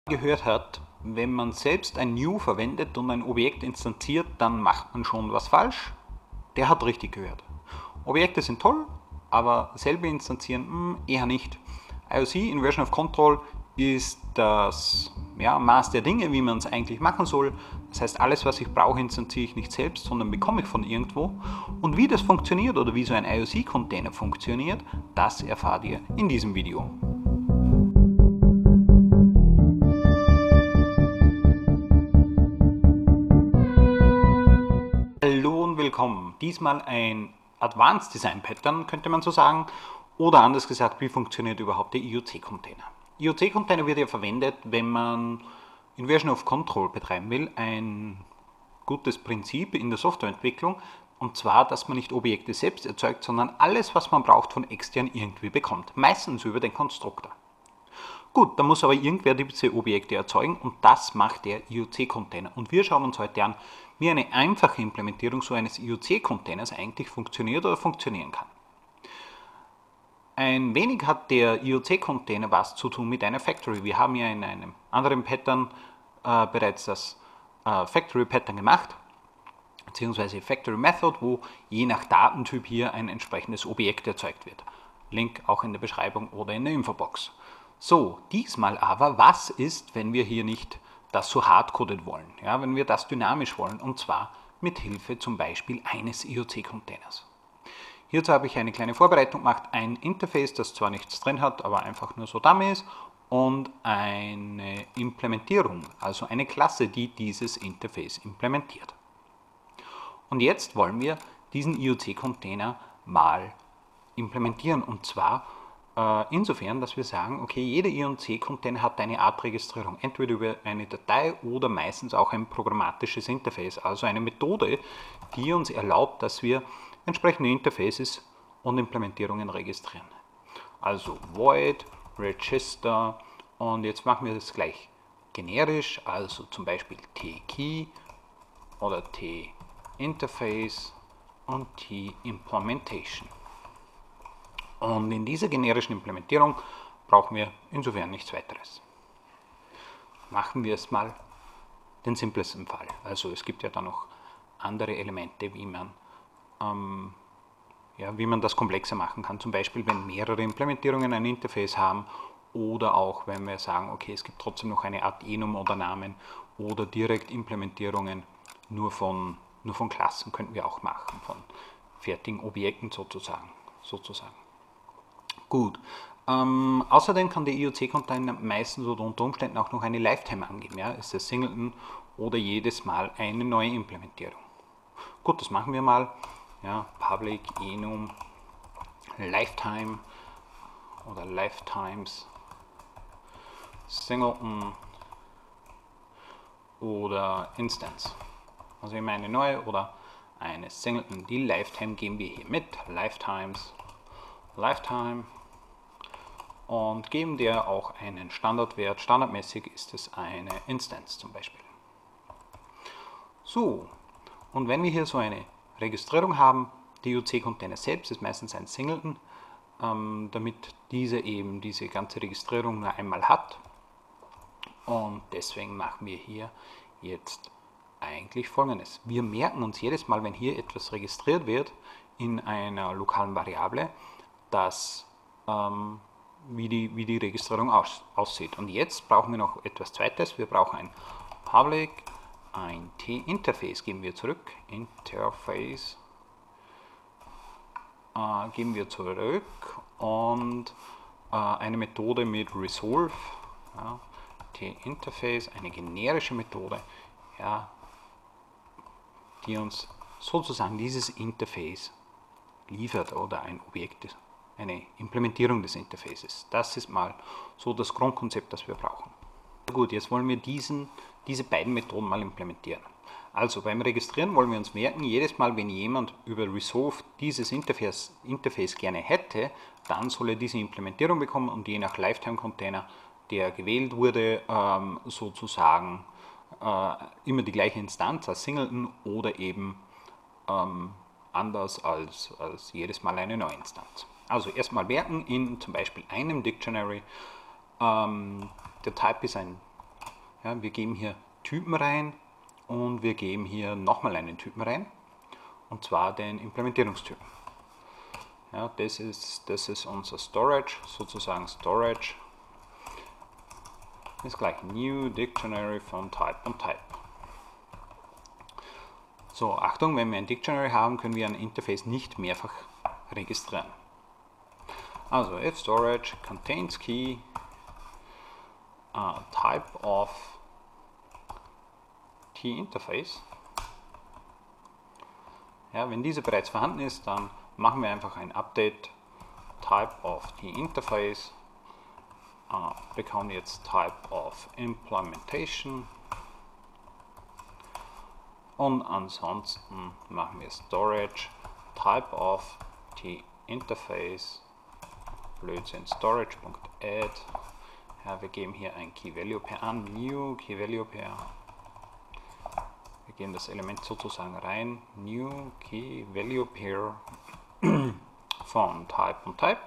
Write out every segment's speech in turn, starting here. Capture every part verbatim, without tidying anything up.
Gehört hat, wenn man selbst ein New verwendet und ein Objekt instanziert, dann macht man schon was falsch. Der hat richtig gehört. Objekte sind toll, aber selber instanzieren mh, eher nicht. I O C, Inversion of Control, ist das ja, Maß der Dinge, wie man es eigentlich machen soll. Das heißt, alles, was ich brauche, instanziere ich nicht selbst, sondern bekomme ich von irgendwo. Und wie das funktioniert oder wie so ein I O C-Container funktioniert, das erfahrt ihr in diesem Video. Hallo und willkommen. Diesmal ein Advanced Design Pattern, könnte man so sagen. Oder anders gesagt, wie funktioniert überhaupt der I O C-Container? I O C-Container wird ja verwendet, wenn man Inversion of Control betreiben will. Ein gutes Prinzip in der Softwareentwicklung. Und zwar, dass man nicht Objekte selbst erzeugt, sondern alles, was man braucht, von extern irgendwie bekommt. Meistens über den Konstruktor. Gut, da muss aber irgendwer diese Objekte erzeugen und das macht der I O C-Container. Und wir schauen uns heute an, wie eine einfache Implementierung so eines I O C-Containers eigentlich funktioniert oder funktionieren kann. Ein wenig hat der I O C-Container was zu tun mit einer Factory. Wir haben ja in einem anderen Pattern äh, bereits das äh, Factory-Pattern gemacht, beziehungsweise Factory Method, wo je nach Datentyp hier ein entsprechendes Objekt erzeugt wird. Link auch in der Beschreibung oder in der Infobox. So, diesmal aber, was ist, wenn wir hier nicht das so hardcoded wollen, ja, wenn wir das dynamisch wollen, und zwar mit Hilfe zum Beispiel eines I O C-Containers. Hierzu habe ich eine kleine Vorbereitung gemacht, ein Interface, das zwar nichts drin hat, aber einfach nur so Dummy ist, und eine Implementierung, also eine Klasse, die dieses Interface implementiert. Und jetzt wollen wir diesen I O C-Container mal implementieren, und zwar insofern, dass wir sagen, okay, jeder I O C-Container hat eine Art Registrierung, entweder über eine Datei oder meistens auch ein programmatisches Interface, also eine Methode, die uns erlaubt, dass wir entsprechende Interfaces und Implementierungen registrieren. Also void, register, und jetzt machen wir das gleich generisch, also zum Beispiel t-key oder t-interface und t-implementation. Und in dieser generischen Implementierung brauchen wir insofern nichts weiteres. Machen wir es mal den simplesten Fall. Also es gibt ja dann noch andere Elemente, wie man, ähm, ja, wie man das komplexer machen kann. Zum Beispiel, wenn mehrere Implementierungen ein Interface haben, oder auch wenn wir sagen, okay, es gibt trotzdem noch eine Art Enum oder Namen, oder direkt Implementierungen nur von, nur von Klassen könnten wir auch machen, von fertigen Objekten sozusagen. sozusagen. Gut, ähm, außerdem kann der I O C-Container meistens oder unter Umständen auch noch eine Lifetime angeben. Ja? Ist das Singleton oder jedes Mal eine neue Implementierung. Gut, das machen wir mal. Ja, Public enum Lifetime oder Lifetimes Singleton oder Instance. Also immer eine neue oder eine Singleton. Die Lifetime geben wir hier mit. Lifetimes Lifetime. Und geben der auch einen Standardwert. Standardmäßig ist es eine Instance zum Beispiel. So, und wenn wir hier so eine Registrierung haben, der I O C-Container selbst ist meistens ein Singleton, ähm, damit dieser eben diese ganze Registrierung nur einmal hat. Und deswegen machen wir hier jetzt eigentlich Folgendes. Wir merken uns jedes Mal, wenn hier etwas registriert wird in einer lokalen Variable, dass ähm, Wie die, wie die Registrierung aus, aussieht. Und jetzt brauchen wir noch etwas Zweites. Wir brauchen ein Public, ein T-Interface geben wir zurück. Interface äh, geben wir zurück und äh, eine Methode mit Resolve. Ja, T-Interface, eine generische Methode, ja, die uns sozusagen dieses Interface liefert oder ein Objekt ist. Eine Implementierung des Interfaces. Das ist mal so das Grundkonzept, das wir brauchen. Gut, jetzt wollen wir diesen, diese beiden Methoden mal implementieren. Also beim Registrieren wollen wir uns merken, jedes Mal, wenn jemand über Resolve dieses Interface, Interface gerne hätte, dann soll er diese Implementierung bekommen und je nach Lifetime-Container, der gewählt wurde, ähm, sozusagen äh, immer die gleiche Instanz als Singleton oder eben ähm, anders als, als jedes Mal eine neue Instanz. Also erstmal merken in zum Beispiel einem Dictionary, ähm, der Type ist ein Ja, wir geben hier Typen rein und wir geben hier nochmal einen Typen rein, und zwar den Implementierungstypen. Ja, das ist, das ist unser Storage, sozusagen Storage ist gleich New Dictionary von Type und Type. So, Achtung, wenn wir ein Dictionary haben, können wir ein Interface nicht mehrfach registrieren. Also if storage contains key uh, type of T-Interface. Ja, wenn diese bereits vorhanden ist, dann machen wir einfach ein Update Type of T-Interface, uh, bekommen jetzt Type of Implementation und ansonsten machen wir Storage Type of T-Interface, Blödsinn, storage.add. Ja, wir geben hier ein Key-Value-Pair an, New Key-Value-Pair. Wir geben das Element sozusagen rein, New Key-Value-Pair von Type und Type.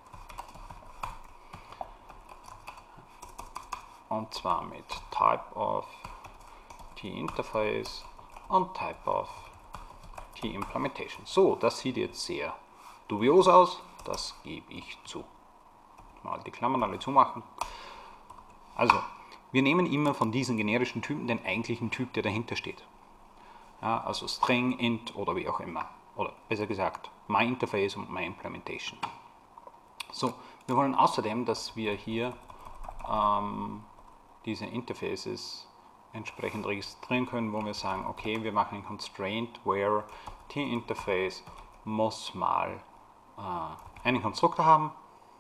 Und zwar mit Type of T-Interface und Type of T-Implementation. So, das sieht jetzt sehr dubios aus, das gebe ich zu. Mal die Klammern alle zumachen. Also, wir nehmen immer von diesen generischen Typen den eigentlichen Typ, der dahinter steht. Ja, also String, Int oder wie auch immer. Oder besser gesagt, MyInterface und MyImplementation. So, wir wollen außerdem, dass wir hier ähm, diese Interfaces entsprechend registrieren können, wo wir sagen, okay, wir machen ein Constraint, where T-Interface muss mal äh, einen Konstruktor haben.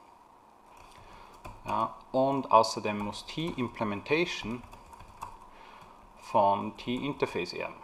Ja, und außerdem muss T-Implementation von T-Interface erben.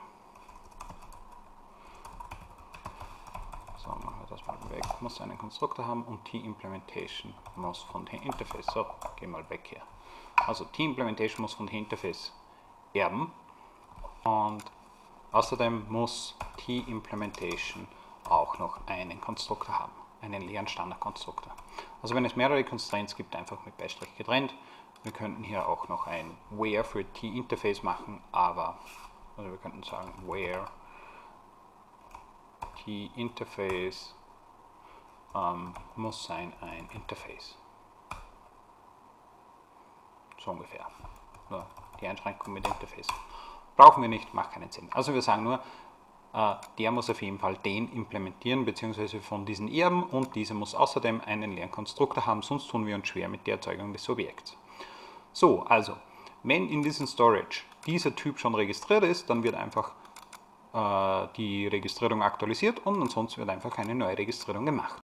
So, machen wir das mal weg, muss einen Konstruktor haben und T-Implementation muss von T-Interface. So, geh mal weg hier. Also T-Implementation muss von T-Interface erben und außerdem muss T-Implementation auch noch einen Konstruktor haben, einen leeren Standardkonstruktor. Also wenn es mehrere Constraints gibt, einfach mit Beistrich getrennt. Wir könnten hier auch noch ein where für T-Interface machen, aber also wir könnten sagen where T-Interface ähm, muss sein ein Interface. So ungefähr. Nur die Einschränkung mit Interface. Brauchen wir nicht, macht keinen Sinn. Also wir sagen nur, äh, der muss auf jeden Fall den implementieren, beziehungsweise von diesen Erben, und dieser muss außerdem einen leeren Konstruktor haben, sonst tun wir uns schwer mit der Erzeugung des Objekts. So, also, wenn in diesem Storage dieser Typ schon registriert ist, dann wird einfach äh, die Registrierung aktualisiert und ansonsten wird einfach eine neue Registrierung gemacht.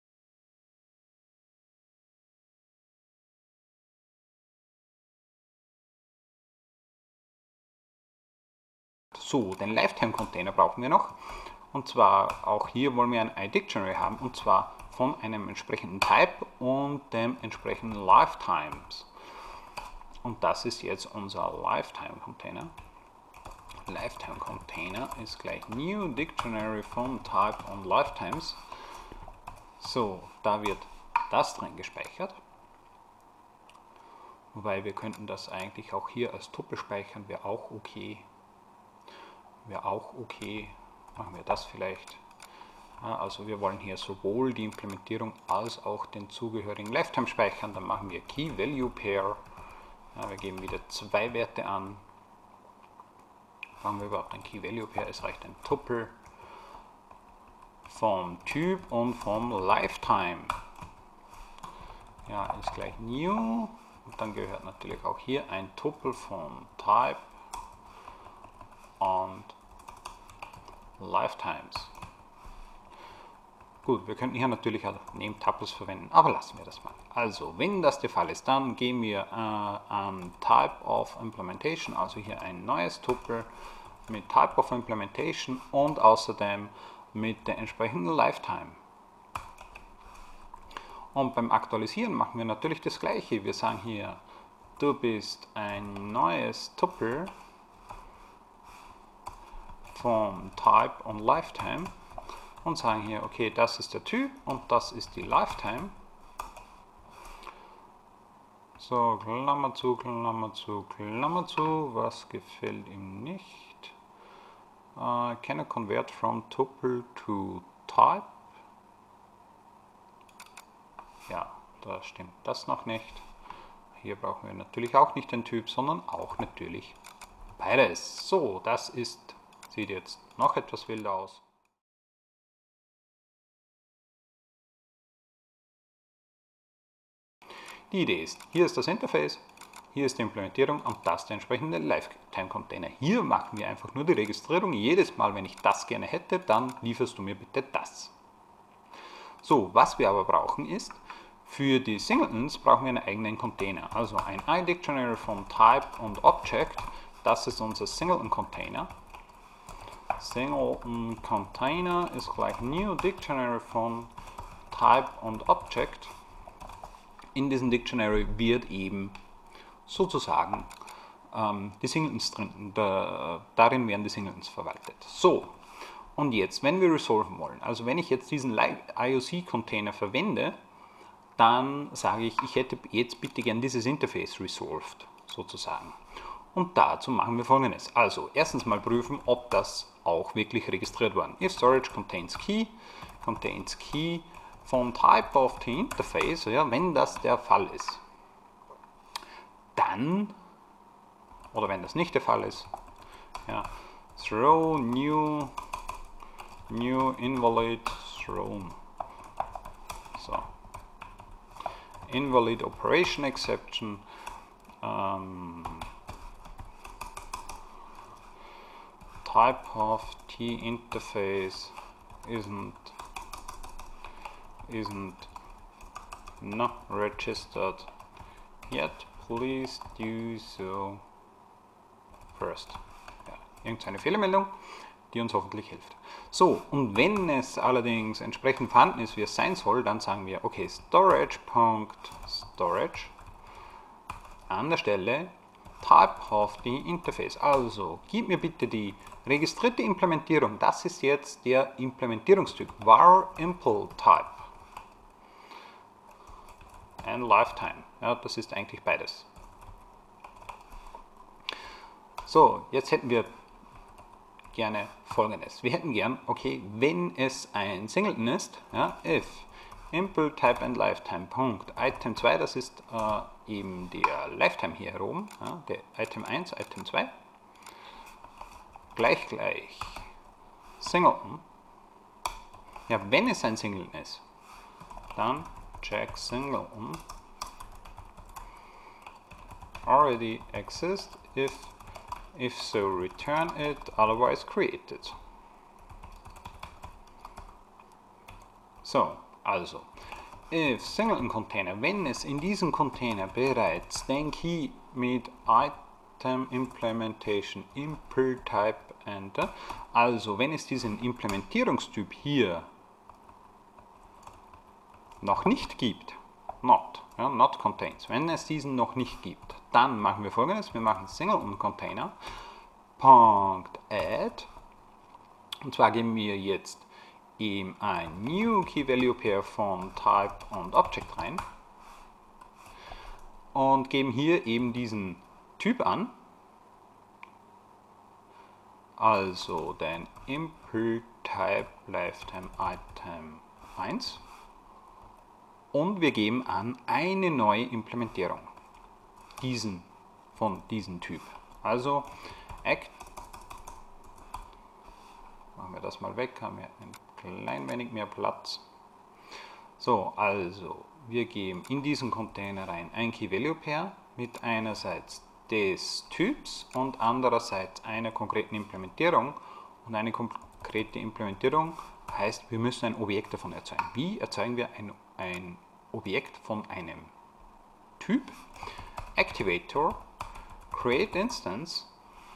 So, den Lifetime-Container brauchen wir noch, und zwar auch hier wollen wir ein iDictionary haben, und zwar von einem entsprechenden Type und dem entsprechenden Lifetimes. Und das ist jetzt unser Lifetime-Container. Lifetime-Container ist gleich New Dictionary von Type und Lifetimes. So, da wird das drin gespeichert. Wobei wir könnten das eigentlich auch hier als Tuple speichern, wäre auch okay. Wäre auch okay, machen wir das vielleicht. Ja, also wir wollen hier sowohl die Implementierung als auch den zugehörigen Lifetime speichern. Dann machen wir Key-Value-Pair. Ja, wir geben wieder zwei Werte an. Machen wir überhaupt ein Key-Value-Pair? Es reicht ein Tuple vom Typ und vom Lifetime. Ja, ist gleich New. Und dann gehört natürlich auch hier ein Tuple von Type und Lifetimes. Gut, wir könnten hier natürlich auch Name Tuples verwenden, aber lassen wir das mal. Also, wenn das der Fall ist, dann gehen wir äh, an Type of Implementation, also hier ein neues Tuple mit Type of Implementation und außerdem mit der entsprechenden Lifetime. Und beim Aktualisieren machen wir natürlich das gleiche. Wir sagen hier, du bist ein neues Tuple vom Type und Lifetime und sagen hier, okay, das ist der Typ und das ist die Lifetime. So, Klammer zu, Klammer zu, Klammer zu. Was gefällt ihm nicht? Uh, can I convert from tuple to type? Ja, da stimmt das noch nicht. Hier brauchen wir natürlich auch nicht den Typ, sondern auch natürlich beides. So, das ist, sieht jetzt noch etwas wilder aus. Die Idee ist, hier ist das Interface, hier ist die Implementierung und das der entsprechende Lifetime-Container. Hier machen wir einfach nur die Registrierung. Jedes Mal, wenn ich das gerne hätte, dann lieferst du mir bitte das. So, was wir aber brauchen ist, für die Singletons brauchen wir einen eigenen Container. Also ein iDictionary von Type und Object, das ist unser Singleton-Container. Singleton-Container ist gleich New Dictionary von Type und Object. In diesem Dictionary wird eben sozusagen ähm, die Singletons drin, da, darin werden die Singletons verwaltet. So, und jetzt, wenn wir resolven wollen, also wenn ich jetzt diesen I O C-Container verwende, dann sage ich, ich hätte jetzt bitte gern dieses Interface resolved, sozusagen. Und dazu machen wir Folgendes. Also, erstens mal prüfen, ob das auch wirklich registriert worden ist. If storage contains key, contains key von Type of the Interface, ja, wenn das der Fall ist. Dann, oder wenn das nicht der Fall ist, ja, throw new, new invalid thrown. So. Invalid operation exception. Um, type of the interface isn't isn't not registered yet. Please do so first. Ja, irgendeine Fehlermeldung, die uns hoffentlich hilft. So, und wenn es allerdings entsprechend vorhanden ist, wie es sein soll, dann sagen wir, okay, storage.storage an der Stelle Type of the Interface. Also, gib mir bitte die registrierte Implementierung. Das ist jetzt der Implementierungstyp. Var impl type and lifetime. Ja, das ist eigentlich beides. So, jetzt hätten wir gerne Folgendes. Wir hätten gern, okay, wenn es ein Singleton ist, ja, if impl type and lifetime Punkt Item zwei, das ist äh, eben der Lifetime hier oben, ja, der Item eins, Item zwei, gleich gleich Singleton. Ja, wenn es ein Singleton ist, dann check Singleton already exists, if if so return it, otherwise create it. So, also, if Singleton Container, wenn es in diesem Container bereits den Key mit Item Implementation impl type enter, also wenn es diesen Implementierungstyp hier noch nicht gibt, not, ja, not contains, wenn es diesen noch nicht gibt, dann machen wir Folgendes, wir machen Singleton Container .add, und zwar geben wir jetzt ihm ein New Key Value Pair von Type und Object rein und geben hier eben diesen Typ an, also den impl type lifetime item eins, und wir geben an eine neue Implementierung diesen von diesem Typ. Also act, machen wir das mal weg, haben wir ein klein wenig mehr Platz. So, also wir geben in diesen Container rein ein Key Value Pair mit einerseits des Typs und andererseits einer konkreten Implementierung, und eine konkrete Implementierung heißt, wir müssen ein Objekt davon erzeugen. Wie erzeugen wir ein, ein Objekt von einem Typ? Activator create instance,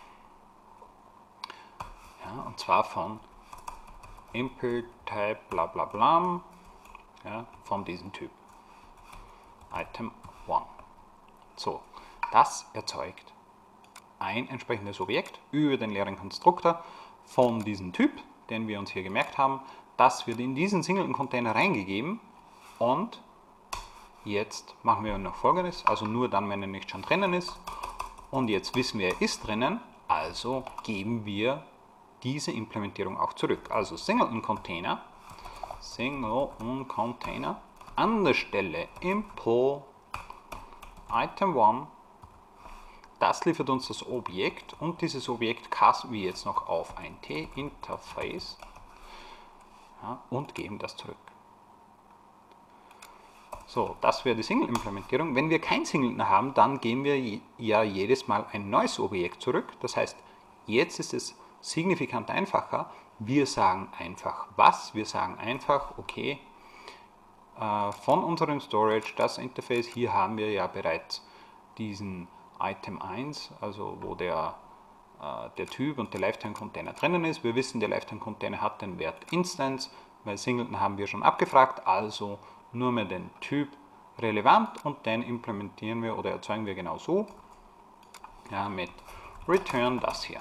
ja, und zwar von impl type bla bla bla, ja, von diesem Typ Item eins. So, das erzeugt ein entsprechendes Objekt über den leeren Konstruktor von diesem Typ, den wir uns hier gemerkt haben. Das wird in diesen Singleton Container reingegeben und jetzt machen wir noch Folgendes, also nur dann, wenn er nicht schon drinnen ist. Und jetzt wissen wir, er ist drinnen, also geben wir diese Implementierung auch zurück. Also Singleton Container, Singleton Container, an der Stelle impl Item one, das liefert uns das Objekt und dieses Objekt casten wir jetzt noch auf ein T-Interface, ja, und geben das zurück. So, das wäre die Single-Implementierung. Wenn wir kein Singleton haben, dann geben wir ja jedes Mal ein neues Objekt zurück. Das heißt, jetzt ist es signifikant einfacher. Wir sagen einfach was? Wir sagen einfach, okay, äh, von unserem Storage, das Interface, hier haben wir ja bereits diesen Item eins, also wo der, äh, der Typ und der Lifetime-Container drinnen ist. Wir wissen, der Lifetime-Container hat den Wert Instance, weil Singleton haben wir schon abgefragt, also nur mehr den Typ relevant und den implementieren wir oder erzeugen wir genau so, ja, mit return das hier.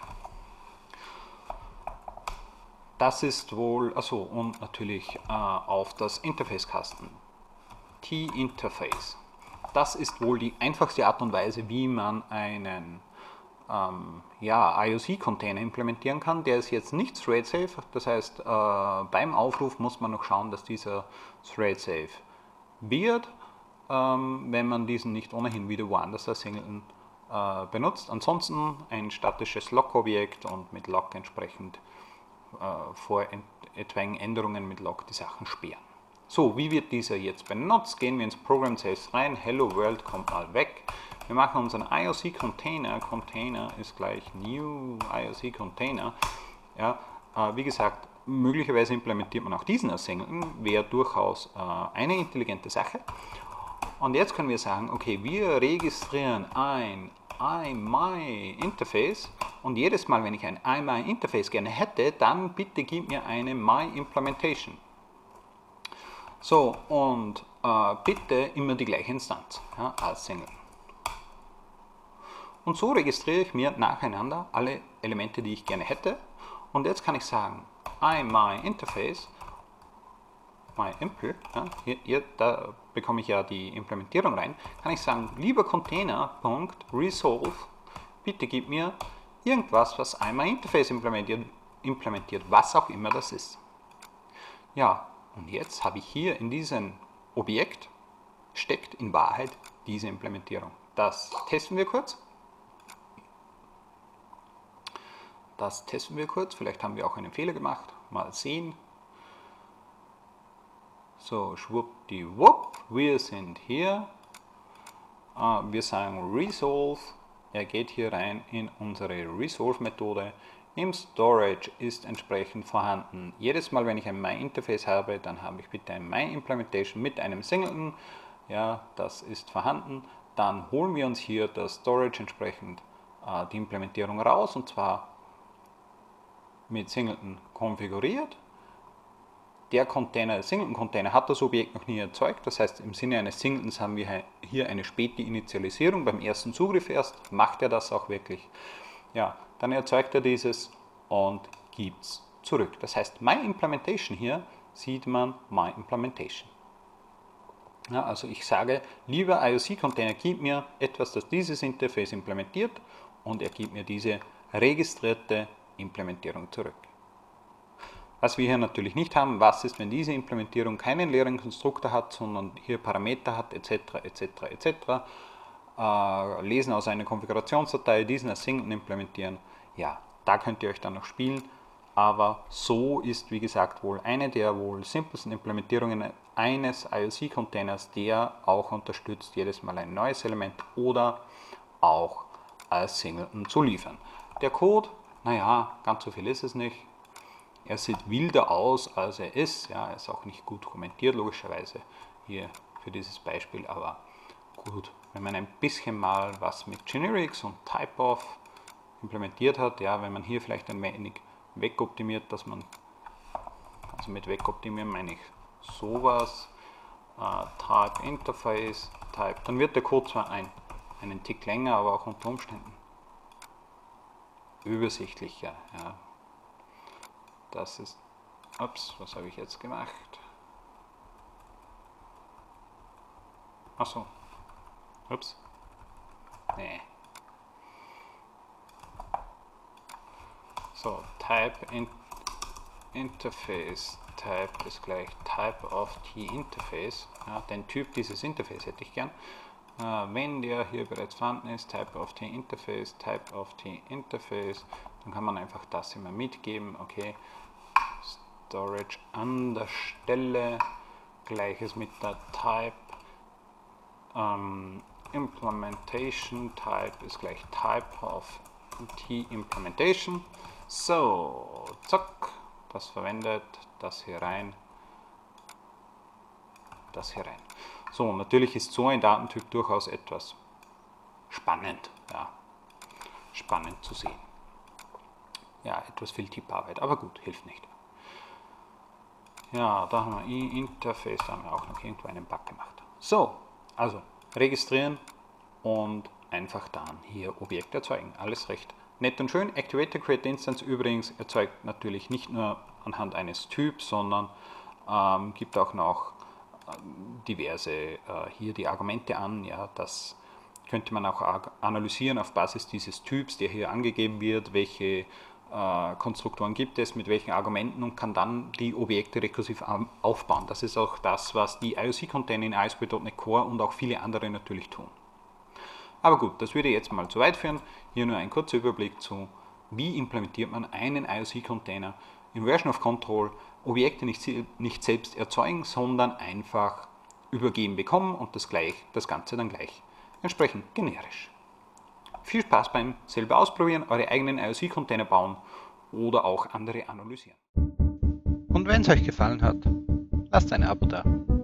Das ist wohl, also und natürlich äh, auf das Interface-Kasten, T-Interface. Das ist wohl die einfachste Art und Weise, wie man einen ähm, ja, I O C-Container implementieren kann. Der ist jetzt nicht thread-safe, das heißt, äh, beim Aufruf muss man noch schauen, dass dieser thread-safe wird, ähm, wenn man diesen nicht ohnehin wieder woanders als Singleton äh, benutzt. Ansonsten ein statisches Log-Objekt und mit Log entsprechend äh, vor etwaigen Änderungen mit Log die Sachen sperren. So, wie wird dieser jetzt benutzt? Gehen wir ins Program selbst rein. Hello World kommt mal weg. Wir machen unseren I O C Container. Container ist gleich New I O C Container. Ja, äh, wie gesagt, möglicherweise implementiert man auch diesen als Singleton. Wäre durchaus äh, eine intelligente Sache. Und jetzt können wir sagen, okay, wir registrieren ein IMyInterface und jedes Mal, wenn ich ein IMyInterface gerne hätte, dann bitte gib mir eine MyImplementation. So, und äh, bitte immer die gleiche Instanz, ja, als Single. Und so registriere ich mir nacheinander alle Elemente, die ich gerne hätte. Und jetzt kann ich sagen, IMyInterface, MyImpl, ja, hier, hier, da bekomme ich ja die Implementierung rein, kann ich sagen, lieber Container.resolve, bitte gib mir irgendwas, was IMyInterface implementiert, implementiert, was auch immer das ist. Ja, und jetzt habe ich hier in diesem Objekt, steckt in Wahrheit diese Implementierung. Das testen wir kurz. Das testen wir kurz, vielleicht haben wir auch einen Fehler gemacht, mal sehen. So, schwuppdiwupp, wir sind hier. Wir sagen Resolve, er geht hier rein in unsere Resolve-Methode. Im Storage ist entsprechend vorhanden. Jedes Mal, wenn ich ein MyInterface habe, dann habe ich bitte ein MyImplementation mit einem Singleton. Ja, das ist vorhanden. Dann holen wir uns hier das Storage entsprechend äh, die Implementierung raus, und zwar mit Singleton konfiguriert. Der Container, der Singleton-Container hat das Objekt noch nie erzeugt, das heißt, im Sinne eines Singletons haben wir hier eine späte Initialisierung, beim ersten Zugriff erst, macht er das auch wirklich. Ja, dann erzeugt er dieses und gibt es zurück. Das heißt, MyImplementation hier sieht man MyImplementation. Ja, also ich sage, lieber I O C-Container, gib mir etwas, das dieses Interface implementiert, und er gibt mir diese registrierte Implementierung zurück. Was wir hier natürlich nicht haben, was ist, wenn diese Implementierung keinen leeren Konstruktor hat, sondern hier Parameter hat, etc., etc., et cetera. Äh, lesen aus einer Konfigurationsdatei, diesen als Singleton implementieren. Ja, da könnt ihr euch dann noch spielen, aber so ist, wie gesagt, wohl eine der wohl simpelsten Implementierungen eines I O C-Containers, der auch unterstützt, jedes Mal ein neues Element oder auch als Singleton zu liefern. Der Code, naja, ganz so viel ist es nicht. Er sieht wilder aus, als er ist. Ja, er ist auch nicht gut kommentiert, logischerweise, hier für dieses Beispiel, aber gut, wenn man ein bisschen mal was mit Generics und Typeof implementiert hat, ja, wenn man hier vielleicht ein wenig wegoptimiert, dass man, also mit wegoptimieren meine ich sowas, äh, Type Interface, Type, dann wird der Code zwar ein, einen Tick länger, aber auch unter Umständen übersichtlicher. Ja. Das ist, ups, was habe ich jetzt gemacht? Achso. Ups. Nee. So, Type in Interface Type ist gleich Type of the Interface. Ja, den Typ dieses Interface hätte ich gern. Äh, wenn der hier bereits vorhanden ist, Type of the Interface, Type of the Interface, dann kann man einfach das immer mitgeben. Okay, Storage an der Stelle, gleiches mit der Type. Ähm, Implementation Type ist gleich Type of the Implementation. So, zack, das verwendet, das hier rein, das hier rein. So, natürlich ist so ein Datentyp durchaus etwas spannend, ja, spannend zu sehen. Ja, etwas viel Tipparbeit, aber gut, hilft nicht. Ja, da haben wir i-Interface, da haben wir auch noch irgendwo einen Bug gemacht. So, also registrieren und einfach dann hier Objekt erzeugen. Alles recht nett und schön. Activator Create Instance übrigens erzeugt natürlich nicht nur anhand eines Typs, sondern ähm, gibt auch noch ähm, diverse äh, hier die Argumente an. Ja, das könnte man auch analysieren auf Basis dieses Typs, der hier angegeben wird, welche äh, Konstruktoren gibt es, mit welchen Argumenten, und kann dann die Objekte rekursiv aufbauen. Das ist auch das, was die I O C-Container in A S P Punkt NET Core und auch viele andere natürlich tun. Aber gut, das würde jetzt mal zu weit führen. Hier nur ein kurzer Überblick zu, wie implementiert man einen I O C-Container in Version of Control, Objekte nicht, nicht selbst erzeugen, sondern einfach übergeben bekommen und das, gleich, das Ganze dann gleich entsprechend generisch. Viel Spaß beim selber ausprobieren, eure eigenen I O C-Container bauen oder auch andere analysieren. Und wenn es euch gefallen hat, lasst ein Abo da.